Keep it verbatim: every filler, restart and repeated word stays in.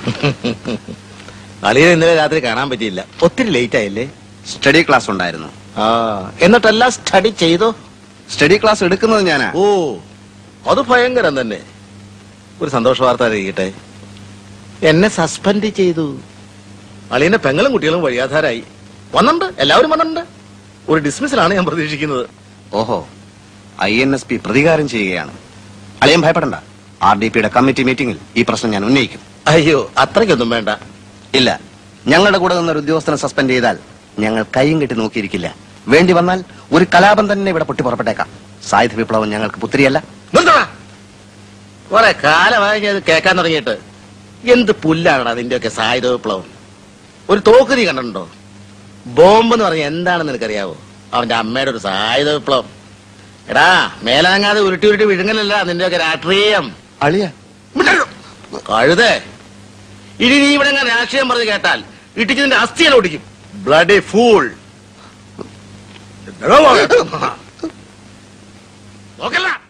അളിയെ ഇന്നലെ രാത്രി കാണാൻ പറ്റിയില്ല. ഒത്തിരി ലേറ്റ് ആയില്ലേ? സ്റ്റഡി ക്ലാസ് ഉണ്ടായിരുന്നു. ആ, എന്നിട്ടെല്ലാം സ്റ്റഡി ചെയ്തോ? സ്റ്റഡി ക്ലാസ് എടുക്കുന്നത് ഞാനാ. ഓ, അത് ഭയങ്കരം തന്നെ. ഒരു സന്തോഷ വാർത്ത അറിയിക്കട്ടെ. എന്നെ സസ്പെൻഡ് ചെയ്തു. അളിയന്റെ പെങ്ങളും കുട്ടികളും വഴിയാധാരായി. വന്നിട്ടുണ്ട്, എല്ലാവരും വന്നിട്ടുണ്ട്. ഒരു ഡിസ്മിസിലാണ് ഞാൻ പ്രതീക്ഷിക്കുന്നത്. ഓഹോ, ഐ എൻ എസ് പി പ്രതികാരം ചെയ്യുകയാണ്. അളിയൻ ഭയപ്പെടണ്ട. ആർ ഡി പിയുടെ കമ്മിറ്റി മീറ്റിംഗിൽ ഈ പ്രശ്നം ഞാൻ ഉന്നയിക്കും. അയ്യോ, അത്രയ്ക്കൊന്നും വേണ്ട. ഇല്ല, ഞങ്ങളുടെ കൂടെ നിന്നൊരു ഉദ്യോഗസ്ഥനെ സസ്പെൻഡ് ചെയ്താൽ ഞങ്ങൾ കൈയും കെട്ടി നോക്കിയിരിക്കില്ല. വേണ്ടി വന്നാൽ ഒരു കലാപം തന്നെ ഇവിടെ പൊട്ടി പുറപ്പെട്ടേക്കാം. സായുധ വിപ്ലവം ഞങ്ങൾക്ക് പുത്തിരിയല്ല. കുറെ കാലമായി ഞാൻ കേൾക്കാൻ തുടങ്ങിയിട്ട്. എന്ത് പുല്ലാണ് അതിന്റെയൊക്കെ സായുധ വിപ്ലവം? ഒരു തോക്ക് നീ കണ്ടിട്ടുണ്ടോ? ബോംബ് എന്ന് പറഞ്ഞാൽ എന്താണെന്ന് നിനക്കറിയാവോ? അവന്റെ അമ്മയുടെ ഒരു സായുധ വിപ്ലവം. എടാ, മേലാങ്ങാതെ ഉരുട്ടി ഉരുട്ടി വിഴുങ്ങലല്ല നിന്റെയൊക്കെ രാഷ്ട്രീയം. അളിയ കഴുതേ, ഇനി നീ ഇവിടെ രാഷ്ട്രീയം പറഞ്ഞ് കേട്ടാൽ ഇട്ടിച്ചതിന്റെ അസ്ഥിയെല്ലാം ഓടിക്കും. Bloody fool. നോക്കല്ല.